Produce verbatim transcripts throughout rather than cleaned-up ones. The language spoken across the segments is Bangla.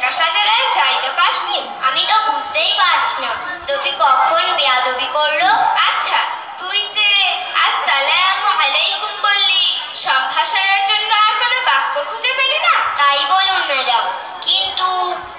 ঢাকা সাজালায় যাইতে পাসনি? আমি তো বুঝতেই পারছি না তুমি কখন বেয়াদবি করলো। আচ্ছা, তুই যে আসসালামু আলাইকুম বললি, সম্ভাষণের জন্য আর কোনো বাক্য খুঁজে পেলি না? তাই বলুন ম্যাডাম, কিন্তু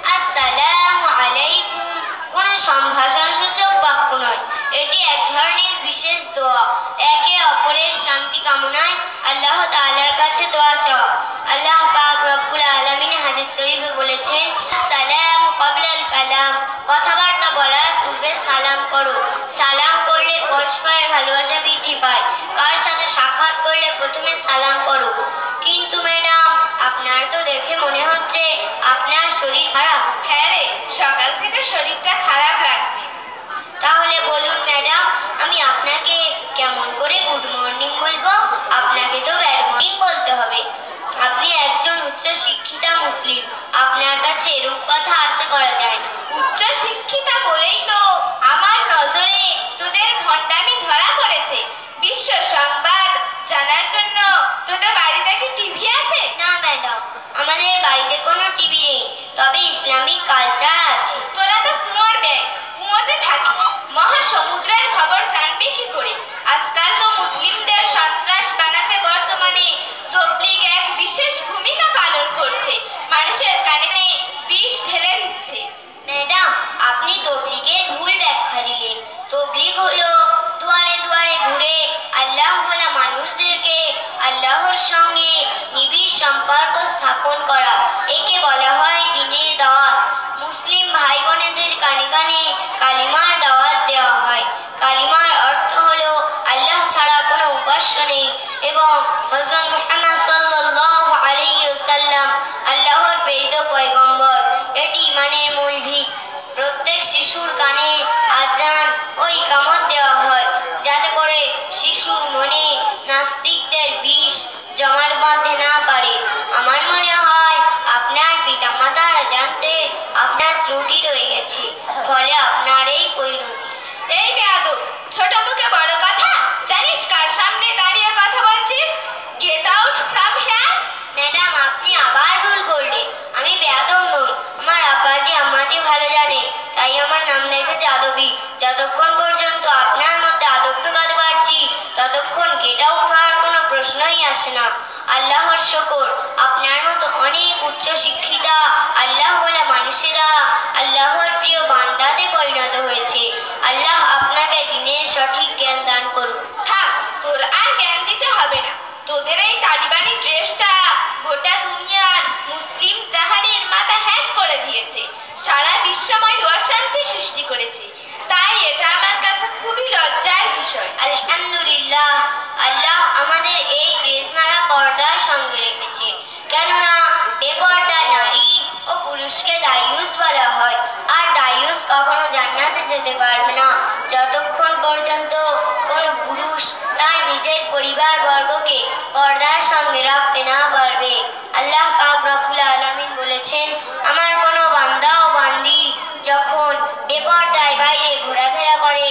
আসসালামু আলাইকুম কোনো সম্ভাষণ সূচক বাক্য নয়, এটি এক ধরনের বিশেষ দোয়া। একে অপরের শান্তি কামনায় আল্লাহ তাআলার কাছে দোয়া চাওয়া। আল্লাহ পাক রব্বুল আলামিন হাদিস শরীফে বলেছেন, সালাম ক্বাবলাল কালাম, কথাবার্তা বলার পূর্বে সালাম করো। সালাম করলে পরস্পরের ভালোবাসা বৃদ্ধি পায়। কার সাথে সাক্ষাৎ করলে প্রথমে সালাম করো। কিন্তু ম্যাডাম, আপনার তো দেখে মনে হচ্ছে আপনার শরীর খারাপ। হ্যাঁ রে, সকাল থেকে শরীরটা খারাপ লাগছে। তাহলে বলুন ম্যাডাম, আমি আপনাকে কেমন করে গুড মর্নিং বলবো? আপনাকে তো ব্যাড মর্নিং বলতে হবে। আপনি একজন উচ্চ শিক্ষিতা মুসলিম, আপনার কাছে এরূপ কথা আশা করা যায় না। উচ্চ শিক্ষিতা বলেই তো আমার নজরে তোদের ভণ্ডামি ধরা পড়েছে। বিশ্ব সংবাদ জানার জন্য তোদের বাড়িতে কি টিভি আছে? না ম্যাডাম, আমাদের বাড়িতে কোনো টিভি নেই, তবে ইসলামিক কালচার আছে। তোরা তো কুয়োর ব্যাগ, কুয়োতে থাকিস, মহাসমুদ্রের খবর জানবি কি করে? আজকাল তো মুসলিমদের সন্ত্রাস বানাতে বর্তমানে তবলিগ এক বিশেষ ভূমিকা পালন করছে, মানুষের কানে বিষ ঢেলে দিচ্ছে। ম্যাডাম, আপনি তবলিগের ভুল ব্যাখ্যা দিলেন। তবলিগ হলো দুয়ারে দুয়ারে ঘুরে আল্লাহ বলা মানুষদেরকে আল্লাহর সঙ্গে নিবিড় সম্পর্ক স্থাপন করা। একে বলা হয় দ্বীনের দাওয়াত। মুসলিম ভাই বোনেদের কানে কানে কালিমার দাওয়াত দেওয়া হয়। কালিমার অর্থ হলো আল্লাহ ছাড়া কোনো উপাস্য নেই এবং হযরত মুহাম্মদ সাল্লাল্লাহু আলাইহি ওয়াসাল্লাম আল্লাহর প্রেরিত পয়গম্বর। এটি ঈমানের মূল ভিত। প্রত্যেক শিশুর কানে আযান ও ইকামত দেওয়া হয়, যাতে করে শিশুর মনে নাস্তিকদের বিষ জমাট বাঁধতে না পারে। আমার মনে হয় আপনার পিতামাতারা জানতে আপনার ত্রুটি রয়ে গেছে, ফলে আপনার এই পরিণতি। এই বেয়াদব, ছোট মুখে বড় কথা, জানিস কার সামনে দাঁড়িয়ে কথা বলছিস? Get out from here. Madam, আপনি আবার ভুল করলেন। আমি বেয়াদব নই, আমার আব্বাজি আম্মাজি ভালো জানে, তাই আমার নাম রেখেছে আদবি। যতক্ষণ পর্যন্ত আপনার মধ্যে আদব ঢোকাতে পারছি, ততক্ষণ গেট আউট হওয়ার কোনো প্রশ্নই আসে না। আল্লাহর শুকর, আপনার মতো অনেক উচ্চ শিক্ষিতা আল্লাহ বলে মানুষেরা আল্লাহর প্রিয় বান্দাতে পরিণত হয়েছে। আল্লাহ আপনাকে দিনের সঠিক জ্ঞান দান করুন। থাক, তোর আর জ্ঞান দিতে হবে না। তোদের এই তালিবানি ড্রেসটা গোটা দুনিয়ার মুসলিম জাহানের মাথা হ্যাট করে দিয়েছে, সারা বিশ্বময় অশান্তি সৃষ্টি করেছে। তাই এটা আমার কাছে খুবই লজ্জার বিষয়। আলহামদুলিল্লাহ, আল্লাহ আমাদের এই ড্রেসমালা পর্দার সঙ্গে রেখেছে, কেননা বেপর্দা নারী ও পুরুষকে দায়ুস বলা হয়। আর দায়ুস কখনো জান্নাতে যেতে পারবে না যতক্ষণ পর্যন্ত কোনো পুরুষ তার নিজের পরিবার বর্গকে পর্দার সঙ্গে রাখতে না পারবে। আল্লাহ পাক রব্বুল আলামিন বলেছেন, আমার কোনো বান্দা ও বান্দি যখন বেপর্দায় বাইরে ঘোরাফেরা করে,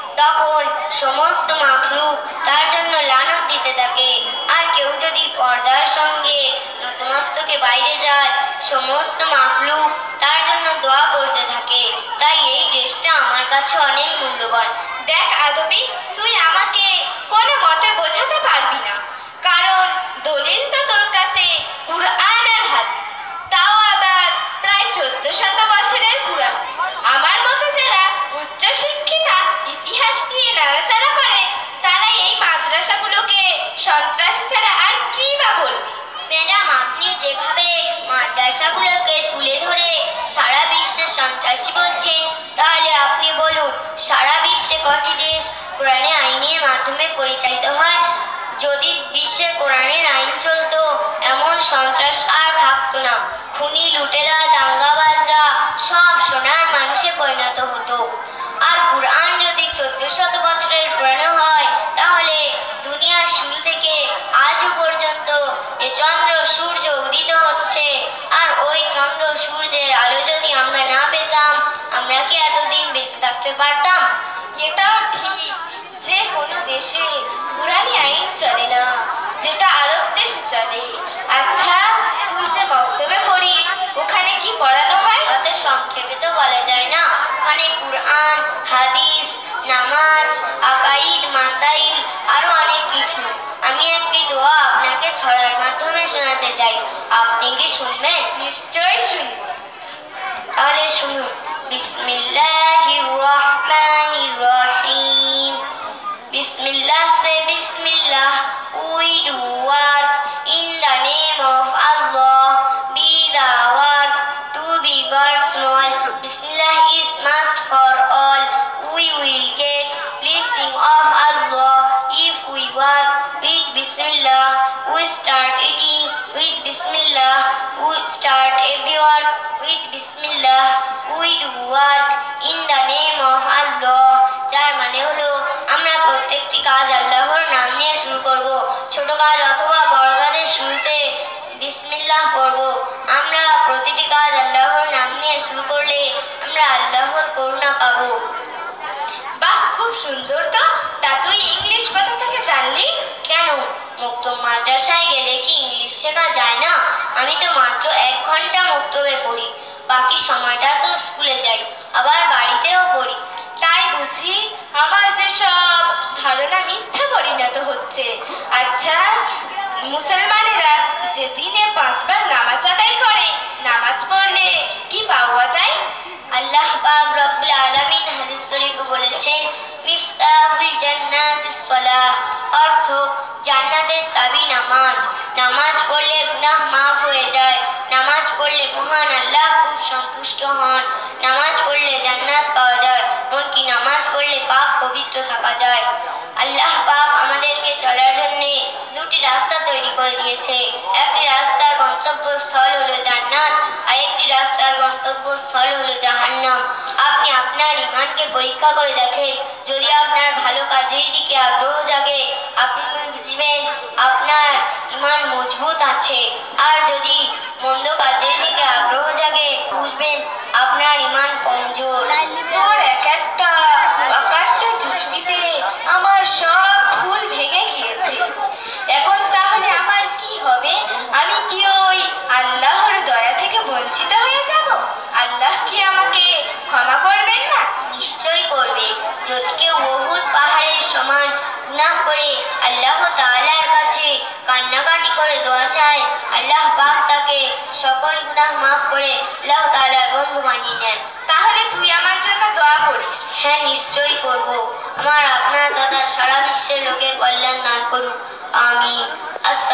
তখন সমস্ত মাখলুক তার জন্য লানত দিতে থাকে। আর কেউ যদি পর্দার সঙ্গে নতমস্তকে বাইরে যায়, সমস্ত মাখলুক তার জন্য দোয়া করতে থাকে। তাই এই ড্রেসটা আমার কাছে অনেক মূল্যবান। দেখ আদবি, তুই আমাকে কোনো মতে বোঝাতে পারবি না, কারণ দলিল তো তোর কাছে কুরআন আর হাদিস, তাও আবার প্রায় চোদ্দ শত বছরের পুরানো। আমার মতো যারা উচ্চ শিক্ষিতা ইতিহাস নিয়ে নাড়াচাড়া করে, তারা এই মাদ্রাসাগুলোকে সন্ত্রাসী ছাড়া আর কি বা বলবে? ম্যাডাম, আপনি যেভাবে মাদ্রাসাগুলোকে তুলে ধরে সারা বিশ্বে সন্ত্রাসী বলছেন, তাহলে আপনি বলুন, সারা বিশ্বে কটি দেশ কোরআনের আইনের মাধ্যমে পরিচালিত হয়? যদি বিশ্বে কোরআনের আইন চলতো, এমন সন্ত্রাস আর থাকতো না। খুনি, লুটেরা, দাঙ্গাবাজরা সব সোনার মানুষে পরিণত হতো। আর কোরআন যদি চোদ্দ শত বছরের পুরানো হয়, তাহলে দুনিয়ার শুরু থেকে আজও পর্যন্ত এ চন্দ্র সূর্য উদিত হচ্ছে। আর ওই চন্দ্র সূর্যের আলো যদি আমরা না পেতাম, আমরা কি এতদিন বেঁচে থাকতে পারতাম? এটাও ঠিক যে কোনো দেশে কোরআনী আইন চলে না, যেটা আরব দেশে চলে। আচ্ছা, তুই যে মক্তবে পড়িস, ওখানে কি পড়ানো হয়? জানতে চাই। আপনি কি শুনবেন? নিশ্চয়ই শুনবো। তাহলে শুনুন। বিসমিল্লাহির রহমানির রহিম। Bismillah, say Bismillah, we do work in the name of Allah. Be the word to be God's small. Bismillah is must for all. We will get blessing of Allah if we work with Bismillah. We start eating with Bismillah. We start every work with Bismillah. We do work in the name of Allah. যার মানে হলো আমরা প্রত্যেকটি কাজ আল্লাহর নাম নিয়ে শুরু করব। ছোট কাজ অথবা বড় কাজের শুরুতে বিসমিল্লাহ পড়ব। আমরা প্রতিটি কাজ আল্লাহর নাম নিয়ে শুরু করলে আমরা আল্লাহর করুণা পাবো। বাহ, খুব সুন্দর তো। তা তুই ইংলিশ কোথা থেকে জানলি? কেন, মুক্ত মাদ্রাসায় গেলে কি ইংলিশ শেখা যায় না? আমি তো মাত্র এক ঘন্টা মুক্তবে পড়ি, বাকি সময়টা তো স্কুলে যাই, আবার বাড়িতেও পড়ি। তাই বুঝি আমার যে সব ধারণা মিথ্যা পরিণত হচ্ছে। আচ্ছা, মুসলমানেরা যে দিনে পাঁচবার নামাজ আদায় করে, নামাজ পড়লে কি পাওয়া যায়? আল্লাহ পাক রব্বুল আলামিন হাদিস শরীফে বলেছেন, মিফতাহুল জান্নাতিস সালাহ, অর্থ জান্নাতের চাবি নামাজ। নামাজ পড়লে গুনাহ মাফ হয়ে যায়। নামাজ পড়লে মহান আল্লাহ খুব সন্তুষ্ট হন। নামাজ পড়লে জান্নাত পাওয়া যায়। এমনকি নামাজ পড়লে পাক পবিত্র থাকা যায়। আল্লাহ পাক আমাদেরকে চলার জন্য দুটি রাস্তা তৈরি করে দিয়েছে। একটি রাস্তার গন্তব্যস্থল হলো জান্নাত, আর একটি রাস্তার গন্তব্যস্থল হলো জাহান্নাম। আপনি আপনার ঈমানকে পরীক্ষা করে দেখেন। যদি আপনার ভালো কাজের দিকে আগ্রহ জাগে, আপনি বুঝবেন আপনার ঈমান মজবুত আছে। আর যদি মন্দ কাজের দিকে আগ্রহ জাগে, বুঝবেন আপনার ঈমান কমজোর। তোর এক একটা আকারটা যুক্তিতে আমার সব ফুল ভেঙে গিয়েছে। এখন তাহলে আমার কি হবে? আমি কি ওই আল্লাহর দয়া থেকে বঞ্চিত হয়ে যাব? আল্লাহ কি আমাকে ক্ষমা করবেন না? নিশ্চয়ই করবে। যদি কেউ উহুদ পাহাড়ের সমান গুনাহ করে আল্লাহ তাআলার কাছে কান্নাকাটি করে দোয়া চায়, আল্লাহ পাক তাকে সকল গুনাহ মাফ করে আল্লাহ তাআলার বন্ধু বানিয়ে নেন। তাহলে তুই আমার জন্য দোয়া করিস। হ্যাঁ, নিশ্চয়ই করব। আমার, আপনার তথা সারা বিশ্বের লোকের কল্যাণ দান করুক। আমিন। আসসালামু